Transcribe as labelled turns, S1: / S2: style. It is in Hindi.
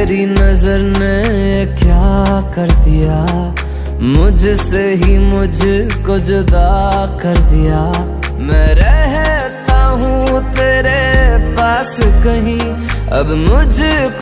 S1: तेरी नजर ने क्या कर दिया, मुझसे ही मुझको जुदा कर दिया। मैं रहता हूँ तेरे पास कहीं, अब मुझको